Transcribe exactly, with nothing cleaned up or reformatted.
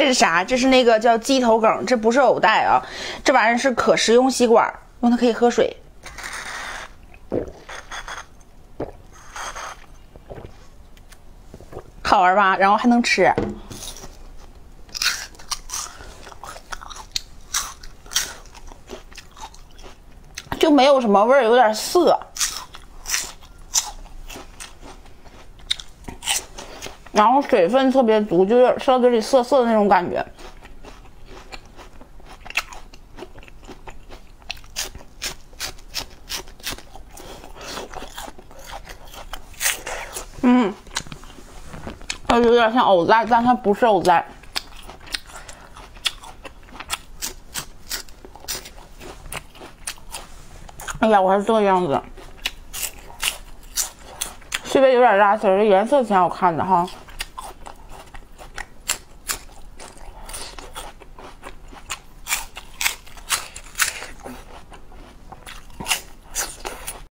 是啥？这是那个叫鸡头梗，这不是藕带啊，这玩意儿是可食用吸管，用它可以喝水。好玩吧？然后还能吃。就没有什么味儿，有点涩，然后水分特别足，就是吃到嘴里涩涩的那种感觉。嗯，它有点像藕带，但它不是藕带。哎呀，我还是这个样子，稍微有点拉丝儿，颜色挺好看的哈。